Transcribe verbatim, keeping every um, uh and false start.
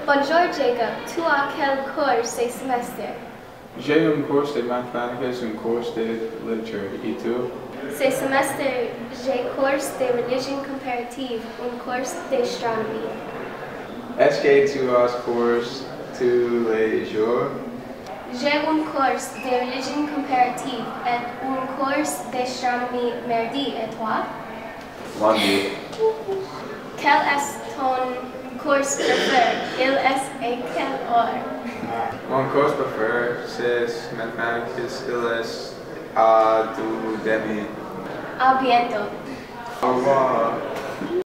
Bonjour Jacob, tu as quel cours ce semestre? J'ai un cours de mathématiques et un cours de littérature. Et tu? Ce semestre, j'ai cours de religion comparative, un cours d'astronomie. Est-ce que tu as cours tous les jours? J'ai un cours de religion comparative et un cours d'astronomie mardi. Et toi? Lundi. Quel est ton cours préféré? Il est à quelle heure? Mon cours préféré c'est mathématiques. Il est à deux demi. A bientôt. Au revoir.